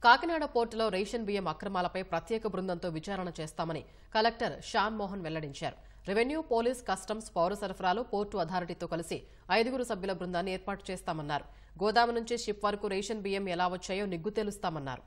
కాకినాడ పోర్టులో రేషన్ బియ్యం అక్రమాలపై ప్రత్యేక బృందంతో విచారణ చేస్తామని కలెక్టర్ శ్యామ్ మోహన్ వెల్లడించారు. రెవెన్యూ, పోలీస్, కస్టమ్స్, పౌర సరఫరాలు, పోర్టు అథారిటీతో కలిసి 5 సభ్యుల బృందాన్ని ఏర్పాటు చేస్తామన్నారు. గోదాము నుంచి షిప్ వరకు రేషన్ బియ్యం ఎలా వచ్చాయో నిగ్గు తేలుస్తామన్నారు.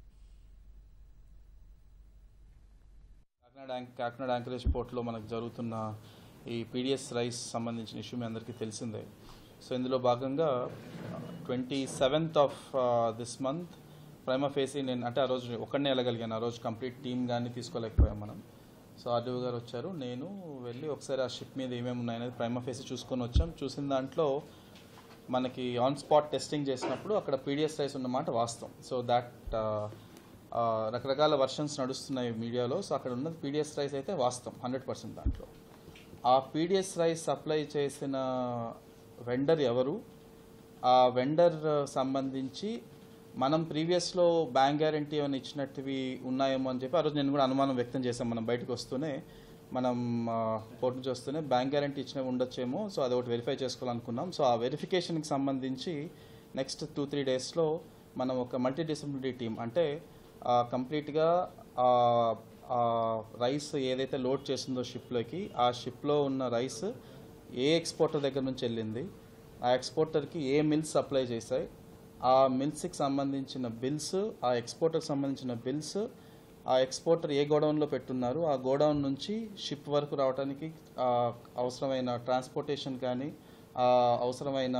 కాకినాడ యాంకరేజ్ పోర్టులో మనకు జరుగుతున్న ఈ పీడిఎస్ రైస్ సంబంధించిన ఇష్యూ మీ అందరికీ తెలిసిందే. సో ఇందులో భాగంగా 27th of this month prima facie నేను అంటే ఆ రోజు ఒక్కడనే వెళ్ళగలిగాను. ఆ రోజు కంప్లీట్ టీమ్ కానీ తీసుకోలేకపోయాం మనం. సో ఆర్డీఓ గారు వచ్చారు, నేను వెళ్ళి ఒకసారి ఆ షిప్ మీద ఏమేమి ఉన్నాయనేది ప్రైమా ఫేసి చూసుకొని వచ్చాం. చూసిన దాంట్లో మనకి ఆన్ స్పాట్ టెస్టింగ్ చేసినప్పుడు అక్కడ పీడిఎస్ రైస్ ఉన్నమాట వాస్తవం. సో దాట్ రకరకాల వర్షన్స్ నడుస్తున్నాయి మీడియాలో. సో అక్కడ ఉన్నది పీడిఎస్ రైస్ అయితే వాస్తవం 100% దాంట్లో. ఆ పీడిఎస్ రైస్ సప్లై చేసిన వెండర్ ఎవరు, ఆ వెండర్ సంబంధించి మనం ప్రీవియస్లో బ్యాంక్ గ్యారంటీ ఏమైనా ఇచ్చినట్టువి ఉన్నాయేమో అని చెప్పి ఆ రోజు నేను కూడా అనుమానం వ్యక్తం చేశాం. మనం బయటకు వస్తూనే మనం పోర్టు నుంచి వస్తూనే బ్యాంక్ గ్యారంటీ ఇచ్చినవి ఉండొచ్చేమో. సో అది ఒకటి వెరిఫై చేసుకోవాలనుకున్నాం. సో ఆ వెరిఫికేషన్కి సంబంధించి నెక్స్ట్ 2-3 డేస్లో మనం ఒక మల్టీ డిసిప్లినరీ టీం అంటే కంప్లీట్గా రైస్ ఏదైతే లోడ్ చేసిందో షిప్లోకి, ఆ షిప్లో ఉన్న రైస్ ఏ ఎక్స్పోర్టర్ దగ్గర నుంచి వెళ్ళింది, ఆ ఎక్స్పోర్టర్కి ఏ మిల్స్ సప్లై చేశాయి, ఆ మిల్స్కి సంబంధించిన బిల్స్, ఆ ఎక్స్పోర్టర్కి సంబంధించిన బిల్స్, ఆ ఎక్స్పోర్టర్ ఏ గోడౌన్లో పెట్టున్నారు, ఆ గోడౌన్ నుంచి షిప్ వరకు రావడానికి అవసరమైన ట్రాన్స్పోర్టేషన్ కానీ అవసరమైన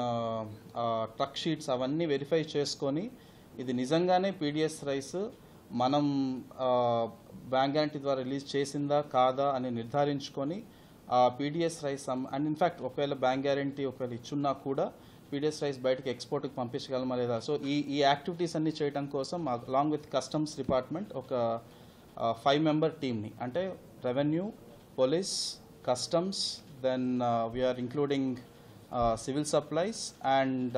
ట్రక్ షీట్స్ అవన్నీ వెరిఫై చేసుకొని ఇది నిజంగానే పీడిఎస్ రైస్ మనం బ్యాంక్ గ్యారంటీ ద్వారా రిలీజ్ చేసిందా కాదా అని నిర్ధారించుకొని ఆ పీడిఎస్ రైస్ అండ్ ఇన్ఫ్యాక్ట్ ఒకవేళ బ్యాంక్ గ్యారంటీ ఒకవేళ ఇచ్చున్నా కూడా పీడిఎస్ రైస్ బయటకు ఎక్స్పోర్ట్కి పంపించగలమా లేదా. సో ఈ యాక్టివిటీస్ అన్నీ చేయడం కోసం అలాంగ్ విత్ కస్టమ్స్ డిపార్ట్మెంట్ ఒక 5-member టీమ్ని అంటే revenue, police, customs, then we're including civil supplies and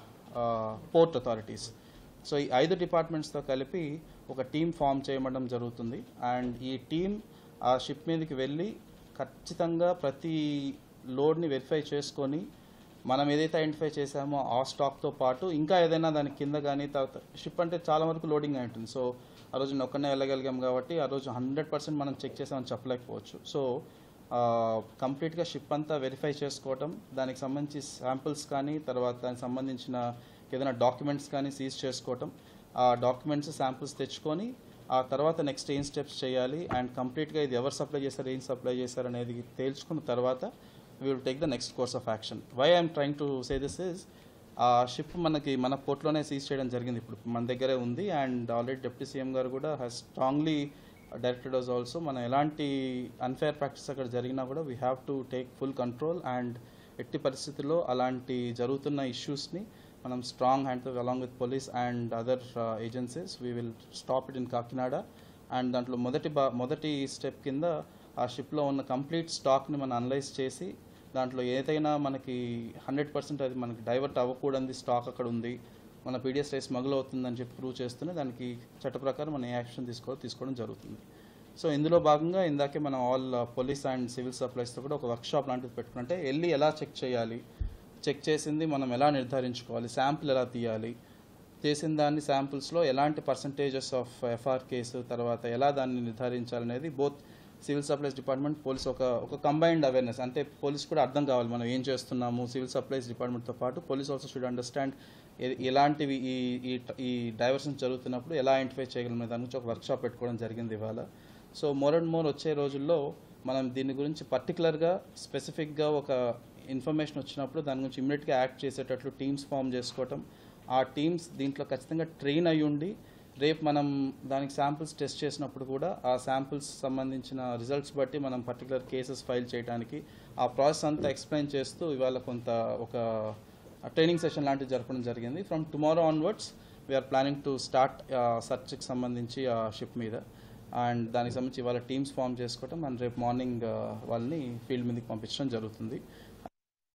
port authorities. So ఈ 5 డిపార్ట్మెంట్స్తో కలిపి ఒక టీం ఫామ్ చేయడం జరుగుతుంది. అండ్ ఈ టీం ఆ షిప్ మీదకి వెళ్ళి ఖచ్చితంగా ప్రతి లోడ్ని వెరిఫై చేసుకొని మనం ఏదైతే ఐడెంటిఫై చేసామో ఆ స్టాక్తో పాటు ఇంకా ఏదైనా దాని కింద కానీ తర్వాత షిప్ అంటే చాలా వరకు లోడింగ్ అయి ఉంటుంది. సో ఆ రోజు నేను ఒక్కనే వెళ్ళగలిగాం కాబట్టి ఆ రోజు 100% మనం చెక్ చేసామని చెప్పలేకపోవచ్చు. సో కంప్లీట్గా షిప్ అంతా వెరిఫై చేసుకోవటం, దానికి సంబంధించి శాంపిల్స్ కానీ తర్వాత దానికి సంబంధించిన ఏదైనా డాక్యుమెంట్స్ కానీ సీజ్ చేసుకోవటం, ఆ డాక్యుమెంట్స్ శాంపిల్స్ తెచ్చుకొని ఆ తర్వాత నెక్స్ట్ ఏం స్టెప్స్ చేయాలి అండ్ కంప్లీట్గా ఇది ఎవరు సప్లై చేశారు, ఏం సప్లై చేశారు అనేది తేల్చుకున్న తర్వాత we will take the next course of action. Why I am trying to say this is ship మన పోర్ట్లోనే సీజ్ చేయడం జరిగింది, ఇప్పుడు మన దగ్గరే ఉంది. అండ్ ఆల్రెడీ డిప్యూటీ సీఎం గారు కూడా has strongly directed us also మన ఎలాంటి అన్ఫేర్ ప్రాక్టీస్ అక్కడ జరిగినా కూడా we have to take full control and ఎట్టి పరిస్థితుల్లో అలాంటి జరుగుతున్న ఇష్యూస్ని మనం స్ట్రాంగ్ హ్యాండ్తో along with police and other agencies we will stop it in Kakinada. And దాంట్లో మొదటి స్టెప్ కింద ఆ షిప్లో ఉన్న కంప్లీట్ స్టాక్ని మనం అనలైజ్ చేసి దాంట్లో ఏదైనా మనకి 100% అది మనకి డైవర్ట్ అవ్వకూడదు స్టాక్ అక్కడ ఉంది, మన పీడిఎస్ రైస్ స్మగుల్ అవుతుందని చెప్పి ప్రూవ్ చేస్తూనే దానికి చట్ట ప్రకారం మనం ఏ యాక్షన్ తీసుకోవడం జరుగుతుంది. సో ఇందులో భాగంగా ఇందాకే మనం ఆల్ పోలీస్ అండ్ సివిల్ సప్లైస్తో కూడా ఒక వర్క్షాప్ లాంటిది పెట్టుకుంటే వెళ్ళి ఎలా చెక్ చేయాలి, చెక్ చేసింది మనం ఎలా నిర్ధారించుకోవాలి, శాంపుల్ ఎలా తీయాలి, చేసిన దాన్ని శాంపుల్స్లో ఎలాంటి పర్సంటేజెస్ ఆఫ్ ఎఫ్ఆర్ కేసు తర్వాత ఎలా దాన్ని నిర్ధారించాలనేది both civil supplies department, police ఒక కంబైన్డ్ అవేర్నెస్ అంటే పోలీస్ కూడా అర్థం కావాలి మనం ఏం చేస్తున్నాము. సివిల్ సప్లైస్ డిపార్ట్మెంట్తో పాటు పోలీస్ ఆల్సో షుడ్ అండర్స్టాండ్ ఎలాంటివి ఈ డైవర్షన్స్ జరుగుతున్నప్పుడు ఎలా ఐడెంటిఫై చేయగలమే దాని గురించి ఒక వర్క్షాప్ పెట్టుకోవడం జరిగింది ఇవాళ. సో మోర్ అండ్ మోర్ వచ్చే రోజుల్లో మనం దీని గురించి పర్టికులర్గా స్పెసిఫిక్గా ఒక ఇన్ఫర్మేషన్ వచ్చినప్పుడు దాని గురించి ఇమ్మీడియట్గా యాక్ట్ చేసేటట్లు టీమ్స్ ఫామ్ చేసుకోవటం, ఆ టీమ్స్ దీంట్లో ఖచ్చితంగా ట్రైన్ అయ్యి ఉండి రేపు మనం దానికి శాంపిల్స్ టెస్ట్ చేసినప్పుడు కూడా ఆ శాంపిల్స్ సంబంధించిన రిజల్ట్స్ బట్టి మనం పర్టికులర్ కేసెస్ ఫైల్ చేయడానికి ఆ ప్రాసెస్ అంతా ఎక్స్ప్లెయిన్ చేస్తూ ఇవాళ ఒక ట్రైనింగ్ సెషన్ లాంటివి జరపడం జరిగింది. From tomorrow onwards we're planning to start సర్చ్కి సంబంధించి ఆ షిప్ మీద అండ్ దానికి సంబంధించి ఇవాళ టీమ్స్ ఫామ్ చేసుకోవటం అండ్ రేపు మార్నింగ్ వాళ్ళని ఫీల్డ్ మీదకి పంపించడం జరుగుతుంది.